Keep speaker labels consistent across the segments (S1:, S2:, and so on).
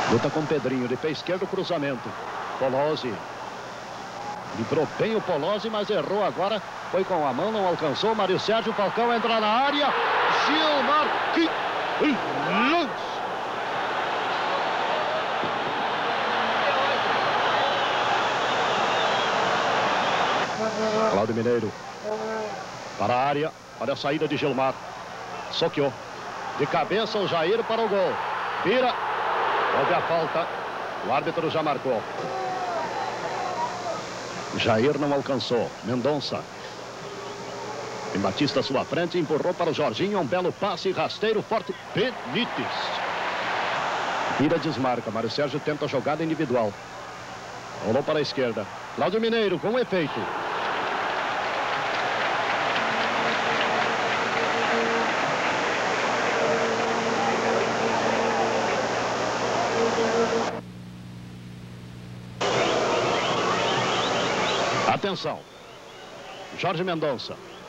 S1: Luta com Pedrinho, de pé esquerdo, cruzamento. Polozzi. Livrou bem o Polozzi, mas errou agora. Foi com a mão, não alcançou. Mário Sérgio, Falcão entra na área. Gilmar, que lance! Cláudio Mineiro. Para a área, olha a saída de Gilmar. Soqueou. De cabeça o Jair para o gol. Vira. Houve a falta. O árbitro já marcou. Jair não alcançou. Mendonça. Em Batista à sua frente, empurrou para o Jorginho. Um belo passe, rasteiro, forte. Benítez. Vira, desmarca. Mário Sérgio tenta a jogada individual. Rolou para a esquerda. Cláudio Mineiro com efeito. Atenção. Jorge Mendonça.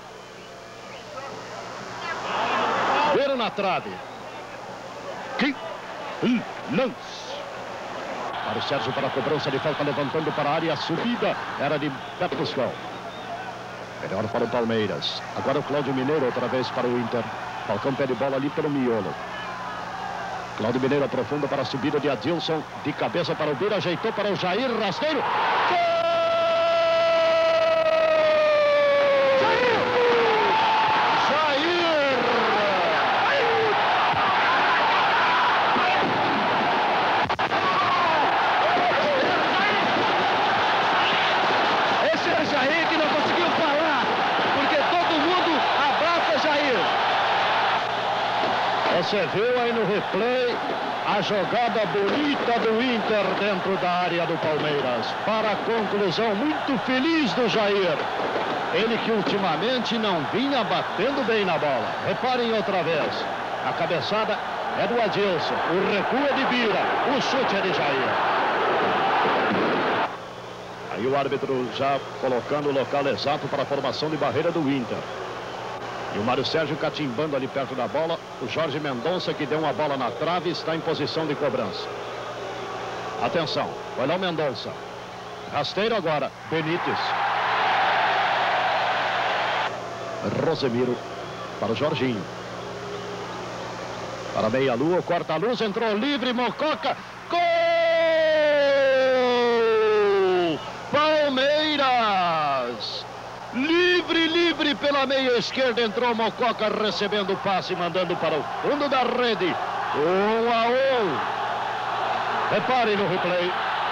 S1: Vira na trave. Que lance. Mário Sérgio para a cobrança de falta, levantando para a área. A subida era de Beto Buscão. Melhor para o Palmeiras. Agora o Cláudio Mineiro outra vez para o Inter. Falcão pede bola ali pelo miolo. Cláudio Mineiro aprofunda para a subida de Adilson. De cabeça para o Bira. Ajeitou para o Jair. Rasteiro. Você viu aí no replay a jogada bonita do Inter dentro da área do Palmeiras. Para a conclusão muito feliz do Jair. Ele que ultimamente não vinha batendo bem na bola. Reparem outra vez. A cabeçada é do Adilson. O recuo é de Bira. O chute é de Jair. Aí o árbitro já colocando o local exato para a formação de barreira do Inter. E o Mário Sérgio catimbando ali perto da bola. O Jorge Mendonça, que deu uma bola na trave, está em posição de cobrança. Atenção, vai lá o Mendonça. Rasteiro agora, Benítez. Rosemiro para o Jorginho. Para meia-lua, corta-luz, entrou livre, Mococa. Gol! Palmeiras! Livre, livre pela meia esquerda, entrou Mococa recebendo o passe, mandando para o fundo da rede. 1-1. Reparem no replay.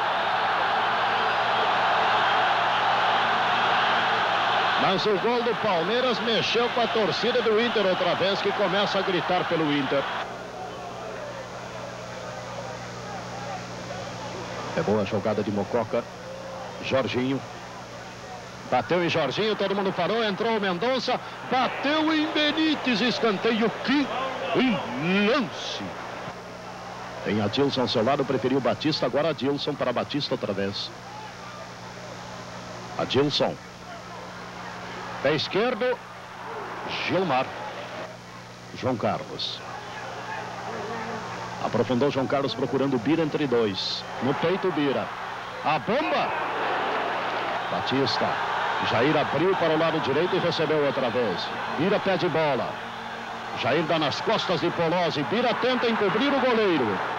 S1: Mas o gol do Palmeiras mexeu com a torcida do Inter outra vez, que começa a gritar pelo Inter. É boa a jogada de Mococa. Jorginho. Bateu em Jorginho, todo mundo parou, entrou o Mendonça, bateu em Benítez, escanteio, que lance! Tem Adilson ao seu lado, preferiu Batista, agora Adilson para Batista outra vez. Adilson. Pé esquerdo, Gilmar. João Carlos. Aprofundou João Carlos procurando o Bira entre dois. No peito, Bira. A bomba! Batista. Jair abriu para o lado direito e recebeu outra vez. Bira pede bola. Jair dá nas costas de Polozzi. Bira tenta encobrir o goleiro.